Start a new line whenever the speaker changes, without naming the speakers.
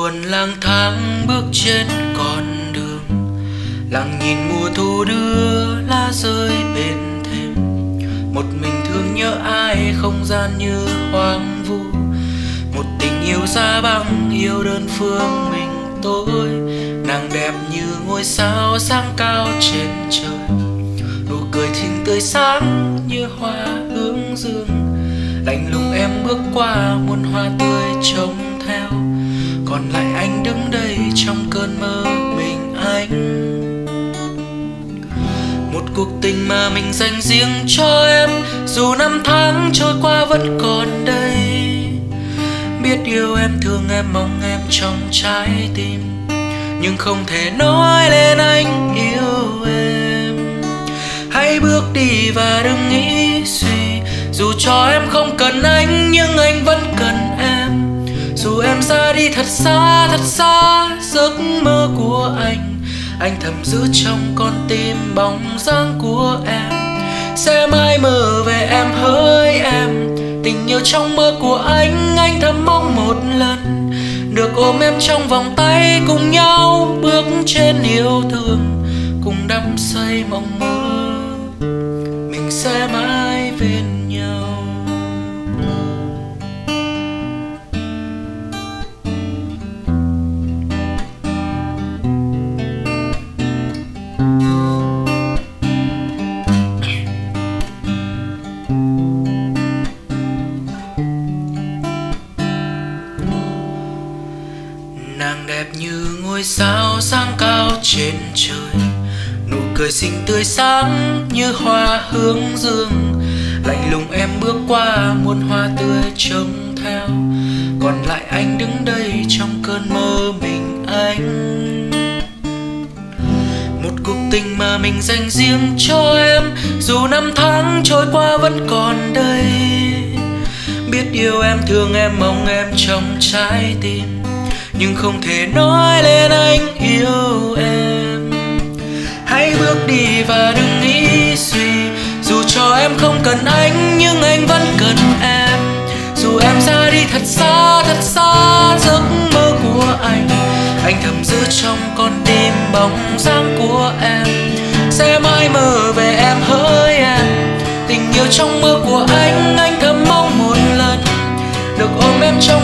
buồn lang thang bước trên con đường, lặng nhìn mùa thu đưa lá rơi bên thềm. Một mình thương nhớ ai, không gian như hoang vu, một tình yêu xa băng yêu đơn phương mình tôi. Nàng đẹp như ngôi sao sáng cao trên trời, nụ cười xinh tươi sáng như hoa hướng dương. Lạnh lùng em bước qua muôn hoa tươi trông theo, còn lại anh đứng đây trong cơn mơ mình anh. Một cuộc tình mà mình dành riêng cho em, dù năm tháng trôi qua vẫn còn đây. Biết yêu em, thương em, mong em trong trái tim, nhưng không thể nói lên anh yêu em. Hãy bước đi và đừng nghĩ suy, dù cho em không cần anh nhưng anh vẫn cần em. Dù em ra đi thật xa giấc mơ của anh thầm giữ trong con tim bóng dáng của em. Sẽ mãi mơ về em hỡi em, tình yêu trong mơ của anh thầm mong một lần được ôm em trong vòng tay, cùng nhau bước trên yêu thương, cùng đắm say mộng mơ mình sẽ mãi bên nhau. Nàng đẹp như ngôi sao sáng cao trên trời, nụ cười xinh tươi sáng như hoa hướng dương. Lạnh lùng em bước qua muôn hoa tươi trông theo, còn lại anh đứng đây trong cơn mơ mình anh. Một cuộc tình mà mình dành riêng cho em, dù năm tháng trôi qua vẫn còn đây. Biết yêu em, thương em, mong em trong trái tim, nhưng không thể nói lên anh yêu em. Hãy bước đi và đừng nghĩ suy, dù cho em không cần anh nhưng anh vẫn cần em. Dù em ra đi thật xa giấc mơ của anh thầm giữ trong con tim bóng dáng của em. Sẽ mãi mơ về em hỡi em, tình yêu trong mơ của anh thầm mong một lần được ôm em trong